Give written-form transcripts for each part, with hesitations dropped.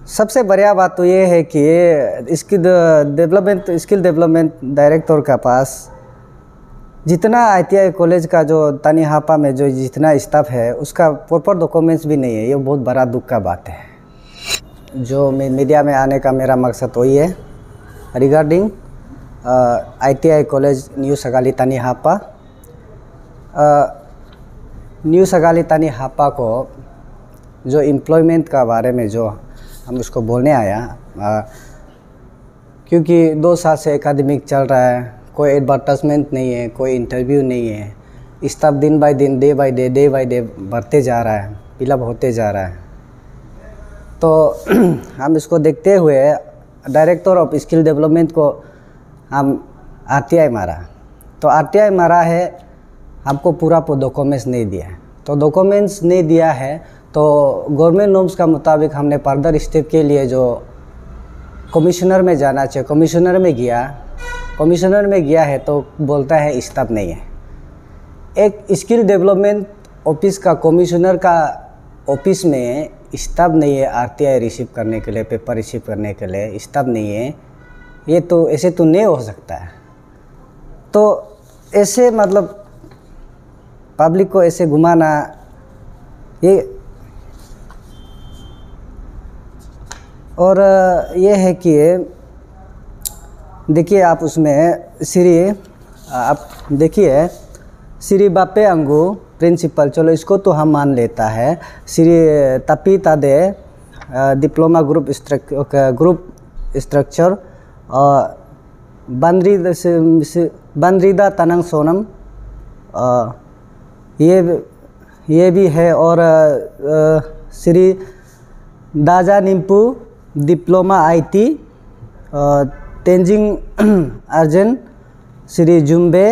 सबसे बढ़िया बात तो ये है कि स्किल डेवलपमेंट डायरेक्टर का पास जितना ITI कॉलेज का जो तानीहापा में जो जितना स्टाफ है उसका प्रॉपर डॉक्यूमेंट्स भी नहीं है। ये बहुत बड़ा दुख का बात है। जो मीडिया में आने का मेरा मकसद वही है regarding ITI college new Sagali Tanihapa. New Sagali Tanihapa को जो एम्प्लॉयमेंट का बारे में जो हम उसको बोलने आया, क्योंकि 2 साल से एकेडमिक चल रहा है, कोई एडवर्टाइजमेंट नहीं है, कोई इंटरव्यू नहीं है। स्टाफ दिन बाय दिन डे बाय डे बढ़ते जा रहा है, फिलअप होते जा रहा है। तो हम इसको देखते हुए डायरेक्टर ऑफ स्किल डेवलपमेंट को हम RTI मारा। तो RTI मारा है, हमको पूरा डॉक्यूमेंट्स नहीं दिया है। तो डॉक्यूमेंट्स नहीं दिया है तो गवर्नमेंट नॉर्म्स का मुताबिक हमने फर्दर स्टेप के लिए जो कमिश्नर में जाना चाहिए, कमिश्नर में गया है तो बोलता है स्टाफ नहीं है। एक स्किल डेवलपमेंट ऑफिस का कमिश्नर का ऑफिस में स्टाफ नहीं है RTI रिसीव करने के लिए, पेपर रिसीव करने के लिए स्टाफ नहीं है, ये तो ऐसे तो नहीं हो सकता है। तो ऐसे मतलब पब्लिक को ऐसे घुमाना, ये और ये है कि देखिए आप उसमें आप देखिए श्री बापे अंगू प्रिंसिपल, चलो इसको तो हम मान लेता है। Shri Tapi Tade diploma group structure Bandrida Tanang Sonam, ये भी है। और Shri Daja Nimpu diploma IT Tenzing Arjan, Shri Jumbe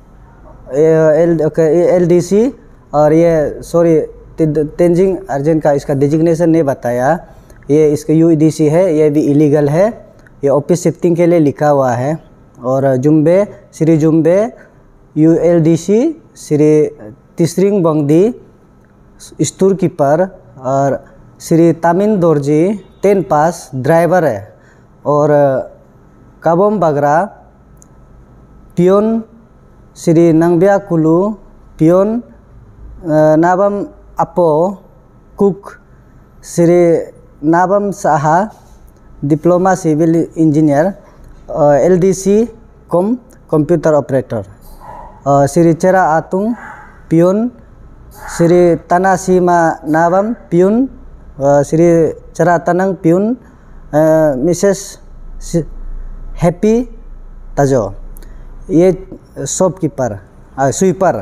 LDC, और ये सॉरी तेंजिंग अर्जन का इसका डिजिग्नेशन नहीं बताया, ये इसका UEDC है, ये भी इलीगल है, ये ऑफिस शिफ्टिंग के लिए लिखा हुआ है। और Jumbe Shri Jumbe ULDC Shri Tsering Bangdi store keeper, और श्री तामिन दोरजी 10 पास ड्राइवर है। और Kabom Bagra peon, Shri Nangbia Kulu peon, Nabam Apo cook, Shri Nabam Saha diploma civil engineer LDC computer operator, Shri Chera Atung peon, Shri Tanasima Nabam peon, Shri Chara Tanang peon, Mrs Happy Tajo, ये शॉपकीपर स्वीपर।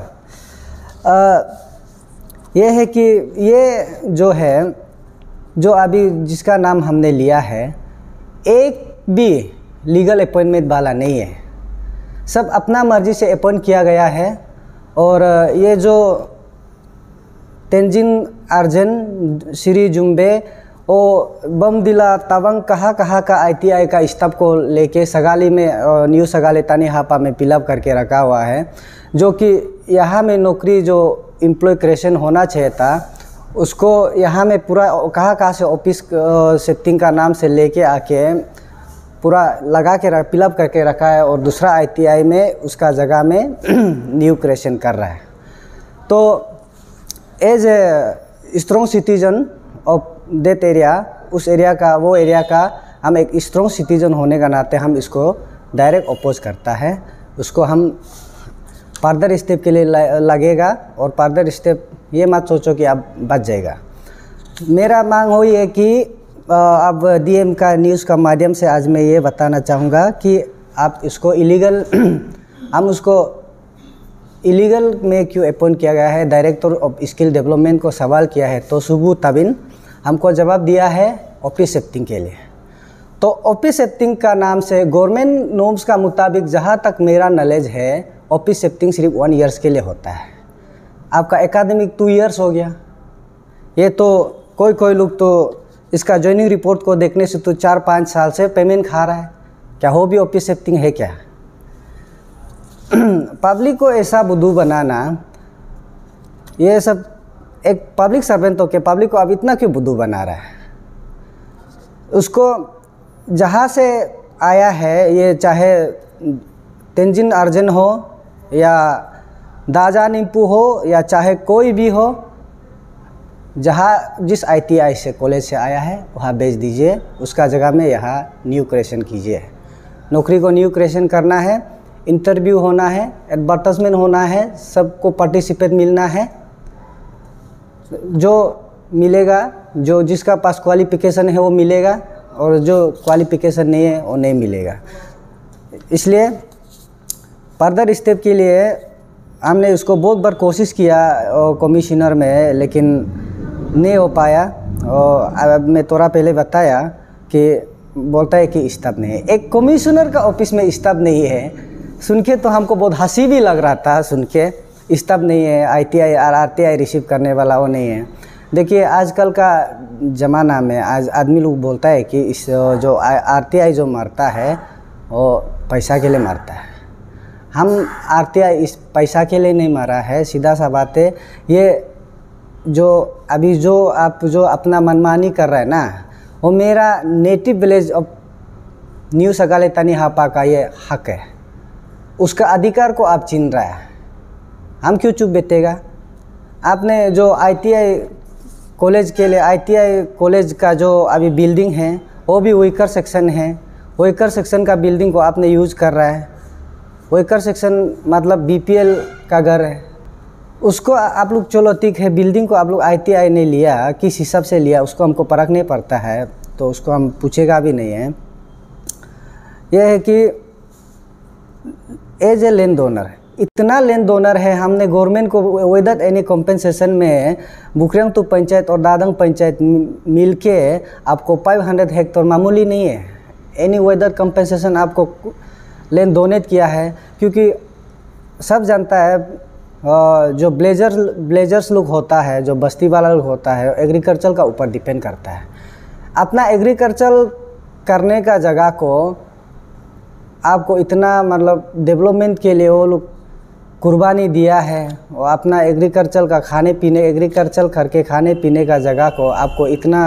ये है कि ये जो है, जो अभी जिसका नाम हमने लिया है, एक भी लीगल अपॉइंटमेंट वाला नहीं है, सब अपना मर्जी से अपॉइंट किया गया है। और ये जो तेंजिंग अर्जन श्री जुम्बे ओ बमदिला तवंग कहाँ का ITI का स्टाफ को लेके सगाली में न्यू सगाली तानीहापा में फिलअप करके रखा हुआ है, जो कि यहाँ में नौकरी जो एम्प्लॉय क्रिएशन होना चाहिए था उसको यहाँ में पूरा कहाँ से ऑफिस शिफ्टिंग का नाम से लेके आके पूरा लगा के फिलअप करके रखा है, और दूसरा ITI में उसका जगह में न्यू क्रिएशन कर रहा है। तो as a strong citizen of that area, उस एरिया का, वो एरिया का हम एक स्ट्रॉन्ग सिटीजन होने का नाते हम इसको डायरेक्ट अपोज करता है। उसको हम फर्दर स्टेप के लिए लगेगा, और फर्दर स्टेप ये मत सोचो कि अब बच जाएगा। मेरा मांग हो ये कि अब DM का न्यूज़ का माध्यम से आज मैं ये बताना चाहूँगा कि आप इसको इलीगल हम उसको इलीगल में क्यों अपॉइंट किया गया है। डायरेक्टर ऑफ स्किल डेवलपमेंट को सवाल किया है तो सुबू तबिन हमको जवाब दिया है ऑफिस शिफ्टिंग के लिए। तो ऑफिस शिफ्टिंग का नाम से गवर्नमेंट नॉर्म्स का मुताबिक जहाँ तक मेरा नॉलेज है ऑफिस शिफ्टिंग सिर्फ 1 ईयर्स के लिए होता है। आपका एकेडमिक 2 ईयर्स हो गया। ये तो कोई लोग तो इसका जॉइनिंग रिपोर्ट को देखने से तो 4-5 साल से पेमेंट खा रहा है। क्या हो भी ऑफिस शिफ्टिंग है क्या? पब्लिक को ऐसा बुद्धू बनाना, ये सब एक पब्लिक सर्वेंट हो के पब्लिक को अब इतना क्यों बुद्धू बना रहा है? उसको जहाँ से आया है, ये चाहे तेंजिन अर्जन हो या दाजा निम्पू हो या चाहे कोई भी हो, जहाँ जिस ITI से कॉलेज से आया है वहाँ भेज दीजिए, उसका जगह में यहाँ न्यू क्रिएशन कीजिए। नौकरी को न्यू क्रिएशन करना है, इंटरव्यू होना है, एडवर्टाइजमेंट होना है, सबको पार्टिसिपेट मिलना है। जो मिलेगा, जो जिसका पास क्वालिफ़िकेशन है वो मिलेगा, और जो क्वालिफ़िकेशन नहीं है वो नहीं मिलेगा। इसलिए फर्दर स्टेप के लिए हमने उसको बहुत बार कोशिश किया कमिश्नर में, लेकिन नहीं हो पाया। और अब मैं थोड़ा पहले बताया कि बोलता है कि स्टाफ नहीं है। एक कमिश्नर का ऑफिस में स्टाफ नहीं है, सुन के तो हमको बहुत हंसी भी लग रहा था सुन के। स्टाफ नहीं है, ITI और RTI रिसीव करने वाला वो नहीं है। देखिए आजकल का ज़माना में आज आदमी लोग बोलता है कि इस जो RTI जो मारता है वो पैसा के लिए मारता है। हम RTI इस पैसा के लिए नहीं मारा है, सीधा सा बात है। ये जो अभी जो आप जो अपना मनमानी कर रहे हैं ना, वो मेरा native village of new Sagale Tani Hapa का ये हक है, उसका अधिकार को आप छीन रहा है। हम क्यों चुप बैठेगा? आपने जो ITI कॉलेज के लिए, ITI कॉलेज का जो अभी बिल्डिंग है वो भी वीकर सेक्शन है, वीकर सेक्शन का बिल्डिंग को आपने यूज़ कर रहा है। वीकर सेक्शन मतलब BPL का घर है, उसको आप लोग चलो ठीक है, बिल्डिंग को आप लोग ITI ने लिया, किस हिसाब से लिया उसको हमको परख नहीं पड़ता है, तो उसको हम पूछेगा भी नहीं है। यह है कि एज ए लैंड ओनर, इतना लैंड ओनर है, हमने गवर्नमेंट को विदाउट एनी कॉम्पेंसेशन में बुकरंगतु पंचायत और दादंग पंचायत मिल के आपको 500 हेक्टेयर मामूली नहीं है, एनी विदाउट कॉम्पेंसेशन आपको लैंड डोनेट किया है। क्योंकि सब जानता है जो ब्लेजर्स लोग होता है, जो बस्ती वाला लोग होता है, एग्रीकल्चर का ऊपर डिपेंड करता है। अपना एग्रीकल्चर करने का जगह को आपको इतना मतलब डेवलपमेंट के लिए वो लोग कुर्बानी दिया है, और अपना एग्रीकल्चर का खाने पीने, एग्रीकल्चर करके खाने पीने का जगह को आपको इतना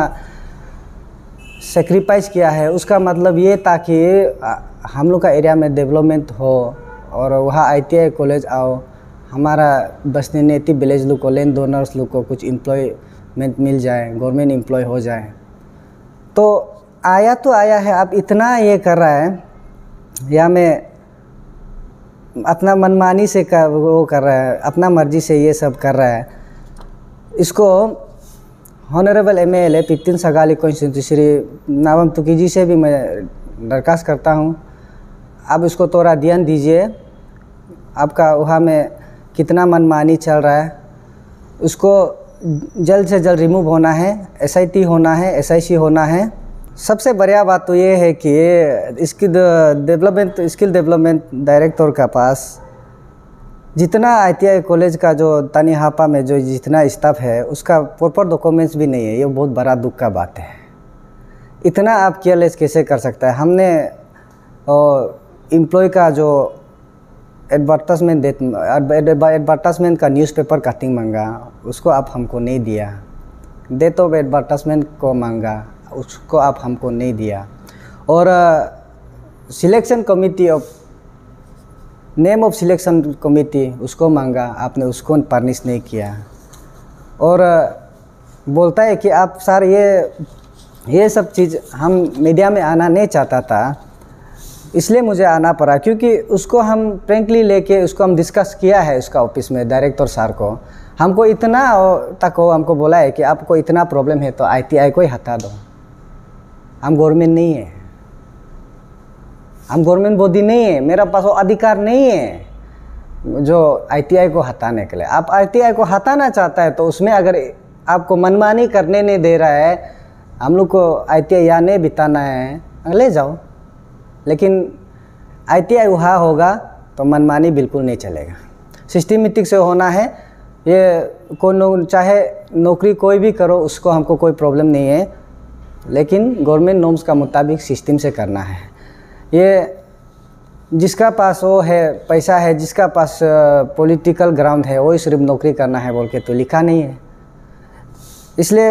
सेक्रीफाइस किया है। उसका मतलब ये ताकि हम लोग का एरिया में डेवलपमेंट हो और वहाँ ITI कॉलेज आओ, हमारा बस्ती नेटिव विलेज लोग को, लैंड ओनर्स लोग को कुछ एम्प्लॉयमेंट मिल जाए, गवर्नमेंट एम्प्लॉय हो जाए। तो आया है, आप इतना ये कर रहा है, या मैं अपना मनमानी से वो कर रहा है, अपना मर्जी से ये सब कर रहा है। इसको honourable MLA 15 Sagali constituency Shri नावम तुकी जी से भी मैं दरख्वास्त करता हूँ, आप इसको थोड़ा ध्यान दीजिए। आपका वहाँ में कितना मनमानी चल रहा है, उसको जल्द से जल्द रिमूव होना है, SIT होना है, SIC होना है। सबसे बढ़िया बात तो ये है कि स्किल डेवलपमेंट डायरेक्टर का पास जितना ITI कॉलेज का जो तनी हापा में जो जितना स्टाफ है उसका प्रॉपर डॉक्यूमेंट्स भी नहीं है। ये बहुत बड़ा दुख का बात है। इतना आप केयरलेस कैसे कर सकता है? हमने एम्प्लॉय का जो एडवर्टाइजमेंट का न्यूज़पेपर कटिंग मांगा, उसको आप हमको नहीं दिया। डेट ऑफ एडवर्टाइजमेंट को मांगा, उसको आप हमको नहीं दिया। और selection committee of name of selection committee उसको मांगा, आपने उसको फर्निश नहीं किया। और बोलता है कि आप सर ये सब चीज़ हम मीडिया में आना नहीं चाहता था, इसलिए मुझे आना पड़ा। क्योंकि उसको हम फ्रेंकली लेके उसको हम डिस्कस किया है उसका ऑफिस में, डायरेक्टर सर को। हमको इतना तक हो हमको बोला है कि आपको इतना प्रॉब्लम है तो ITI को ही हटा दो। हम गवर्नमेंट नहीं है, हम गवर्नमेंट बॉडी नहीं है, मेरा पास वो अधिकार नहीं है जो ITI को हटाने के लिए। आप ITI को हटाना चाहता है तो उसमें अगर आपको मनमानी करने नहीं दे रहा है, हम लोग को ITI यहाँ नहीं बिताना है, ले जाओ। लेकिन ITI वहाँ होगा तो मनमानी बिल्कुल नहीं चलेगा, सिस्टमेटिक से होना है। ये चाहे नौकरी कोई भी करो, उसको हमको कोई प्रॉब्लम नहीं है, लेकिन गवर्नमेंट नॉर्म्स का मुताबिक सिस्टम से करना है। ये जिसका पास वो है पैसा है, जिसका पास पॉलिटिकल ग्राउंड है, वही सिर्फ नौकरी करना है बोल के तो लिखा नहीं है। इसलिए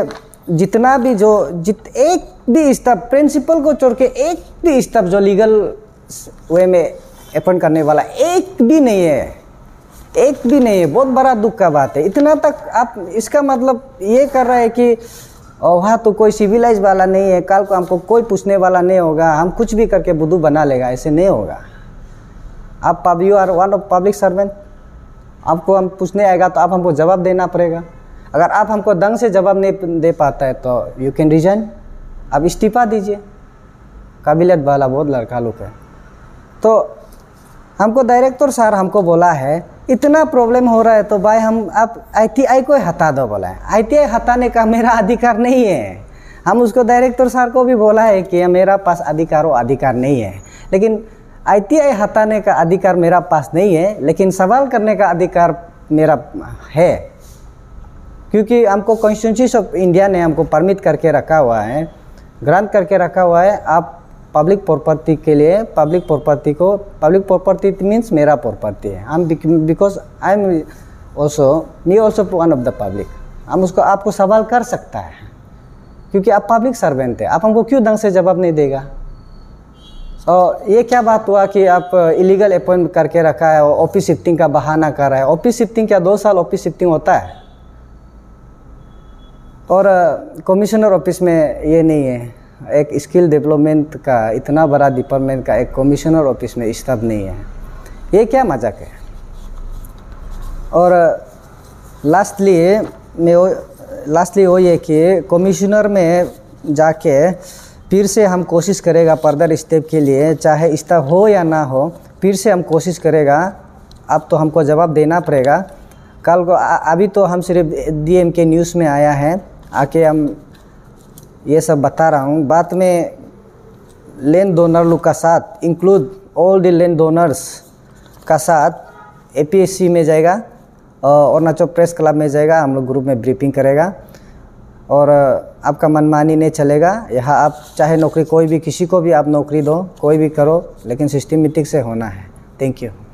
जितना भी एक भी स्टाफ, प्रिंसिपल को छोड़ के एक भी स्टाफ जो लीगल वे में अपॉइंट करने वाला एक भी नहीं है, एक भी नहीं है। बहुत बड़ा दुख का बात है। इतना तक आप इसका मतलब ये कर रहे हैं कि वहाँ तो कोई सिविलाइज वाला नहीं है, कल को हमको कोई पूछने वाला नहीं होगा, हम कुछ भी करके बुद्धू बना लेगा, ऐसे नहीं होगा। आप you are one of public servant, आपको हम पूछने आएगा तो आप हमको जवाब देना पड़ेगा। अगर आप हमको ढंग से जवाब नहीं दे पाता है तो यू कैन रिजाइन, आप इस्तीफा दीजिए। काबिलियत वाला बहुत लड़का लोग है। तो हमको डायरेक्टर सर हमको बोला है इतना प्रॉब्लम हो रहा है तो भाई आप ITI को हटा दो बोला है। ITI हटाने का मेरा अधिकार नहीं है। हम उसको डायरेक्टर सर को भी बोला है कि मेरा पास अधिकार नहीं है, लेकिन ITI हटाने का अधिकार मेरा पास नहीं है, लेकिन सवाल करने का अधिकार मेरा है, क्योंकि हमको कॉन्स्टिट्यूशन ऑफ इंडिया ने हमको परमिट करके रखा हुआ है, ग्रांट करके रखा हुआ है। आप पब्लिक प्रॉपर्टी के लिए पब्लिक प्रॉपर्टी मीन्स मेरा प्रॉपर्टी है। हम because I am me also one of the public. हम उसको आपको सवाल कर सकता है क्योंकि आप पब्लिक सर्वेंट है। आप हमको क्यों ढंग से जवाब नहीं देगा? और ये क्या बात हुआ कि आप इलीगल अपॉइंट करके रखा है, ऑफिस शिफ्टिंग का बहाना कर रहा है। ऑफिस शिफ्टिंग क्या 2 साल ऑफिस शिफ्टिंग होता है? और कमिश्नर ऑफिस में ये नहीं है, एक स्किल डेवलपमेंट का इतना बड़ा डिपार्टमेंट का एक कमिश्नर ऑफिस में स्टाफ नहीं है। ये क्या मजाक है? और लास्टली वो ये कि कमिश्नर में जाके फिर से हम कोशिश करेगा फर्दर स्टेप के लिए, चाहे स्टाफ हो या ना हो, फिर से हम कोशिश करेगा। अब तो हमको जवाब देना पड़ेगा कल को। अभी तो हम सिर्फ DMK न्यूज़ में आया है, आके हम ये सब बता रहा हूँ। बाद में लैंड डोनर लोग का साथ include all the land donors का साथ APSC में जाएगा और अरुणाचल प्रेस क्लब में जाएगा। हम लोग ग्रुप में ब्रीफिंग करेगा और आपका मनमानी नहीं चलेगा। यहाँ आप चाहे नौकरी कोई भी किसी को भी आप नौकरी दो, कोई भी करो, लेकिन सिस्टमेटिक से होना है। Thank you.